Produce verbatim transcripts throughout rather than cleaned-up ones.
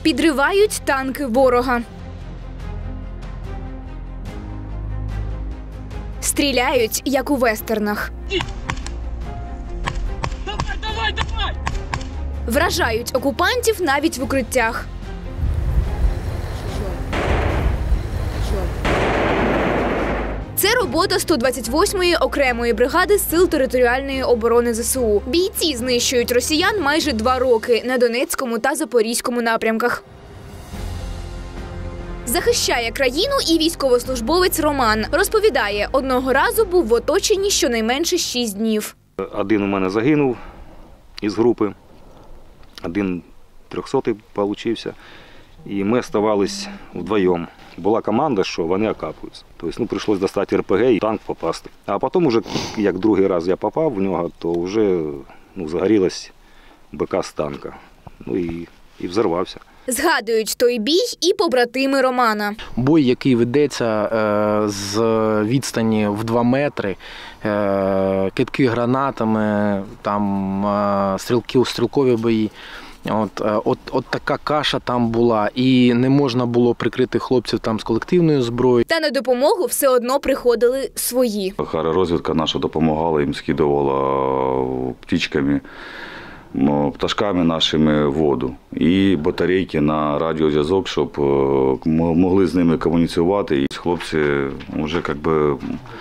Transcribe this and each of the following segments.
Підривають танки ворога. Стріляють, як у вестернах. Давай, давай, давай! Вражають окупантів навіть в укриттях. Це робота сто двадцять восьмої окремої бригади Сил територіальної оборони ЗСУ. Бійці знищують росіян майже два роки на Донецькому та Запорізькому напрямках. Захищає країну і військовослужбовець Роман. Розповідає, одного разу був в оточенні щонайменше шість днів. Один у мене загинув із групи, один трьохсотий получився. І ми оставались вдвоєм. Була команда, що вони окапуються. Тобто, ну, прийшлось достати РПГ і танк попасти. А потім, уже, як другий раз я попав в нього, то вже ну, загорілась БК з танка. Ну і, і взорвався. Згадують той бій і побратими Романа. Бой, який ведеться е, з відстані в два метри, е, кидки гранатами, там е, стрілки, стрілкові бої. От, от, от така каша там була, і не можна було прикрити хлопців там з колективною зброєю. Та на допомогу все одно приходили свої. Аеророзвідка наша допомагала, їм скидувала птичками, пташками нашими воду і батарейки на радіозв'язок, щоб могли з ними комуніцювати. І хлопці вже якби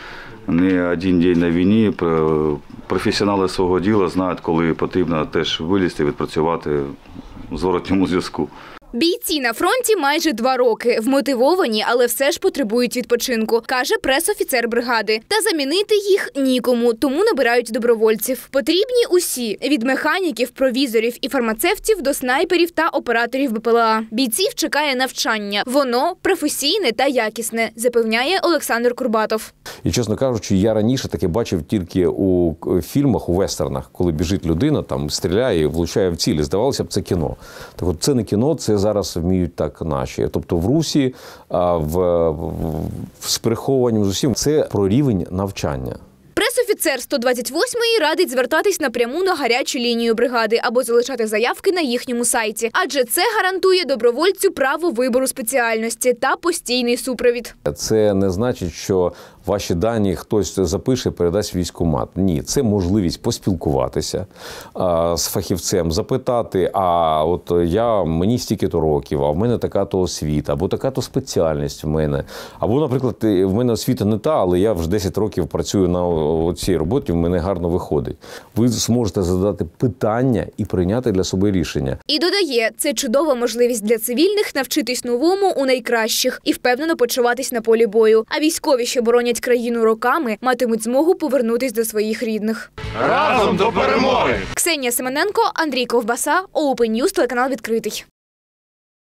не один день на війні, професіонали свого діла знають, коли потрібно теж вилізти, відпрацювати в зворотньому зв'язку. Бійці на фронті майже два роки. Вмотивовані, але все ж потребують відпочинку, каже прес-офіцер бригади. Та замінити їх нікому, тому набирають добровольців. Потрібні усі – від механіків, провізорів і фармацевтів до снайперів та операторів БПЛА. Бійців чекає навчання. Воно професійне та якісне, запевняє Олександр Курбатов. І, чесно кажучи, я раніше таке бачив тільки у фільмах, у вестернах, коли біжить людина, там стріляє і влучає в цілі. Здавалося б, це кіно. Так от це не кіно, це зараз вміють так наші. Тобто в Русі, в, в, з переховуванням з усім, це про рівень навчання. Прес-офіцер сто двадцять восьмої радить звертатись напряму на гарячу лінію бригади або залишати заявки на їхньому сайті. Адже це гарантує добровольцю право вибору спеціальності та постійний супровід. Це не значить, що ваші дані хтось запише, передасть в військкомат. Ні, це можливість поспілкуватися а, з фахівцем, запитати, а от я, мені стільки-то років, а в мене така-то освіта, або така-то спеціальність в мене. Або, наприклад, в мене освіта не та, але я вже десять років працюю на цій роботі, в мене гарно виходить. Ви зможете задати питання і прийняти для себе рішення. І додає, це чудова можливість для цивільних навчитись новому у найкращих і впевнено почуватись на полі бою. А військові, що боронять країну роками, матимуть змогу повернутись до своїх рідних. Разом до перемоги! Ксенія Семененко, Андрій Ковбаса, Open News, телеканал «Відкритий».